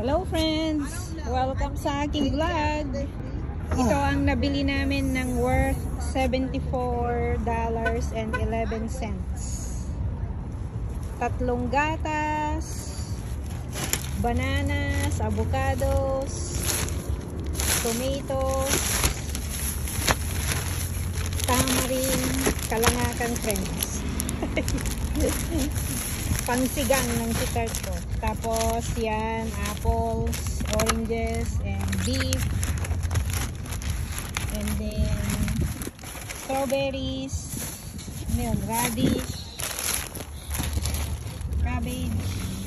Hello friends! Welcome sa aking vlog. Ito ang nabili namin ng worth $74.11. Tatlong gatas, bananas, avocados, tomatoes, tamarind, kalangakan friends. Pangsigang ng sitar ko. Tapos yan, apples, oranges, and beef. And then strawberries, yun, radish, cabbage,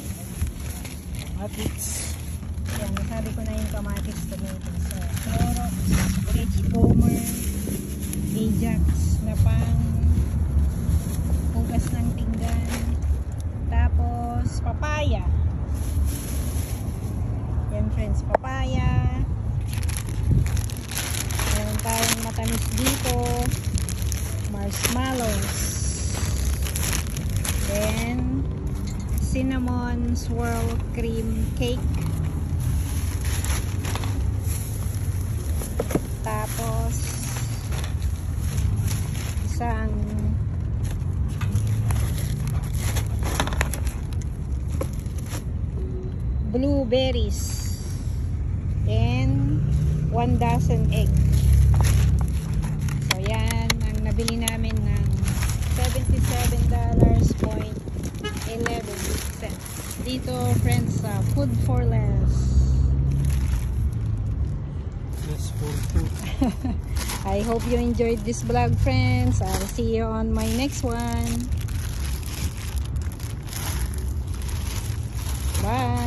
kamatis. Yan, nasabi ko na yung kamatis, tomatoes. So, Clorox, rich gomer, Ajax na pang hugas ng pinggan. Tapos papaya. Yan friends, papaya. Meron tayong matamis dito, marshmallows, then cinnamon swirl cream cake, tapos isang blueberries, and 1 dozen egg. So yan ang nabili namin ng $77.11 dito friends sa Food for Less. Less for food. I hope you enjoyed this vlog friends. I'll see you on my next one. Bye.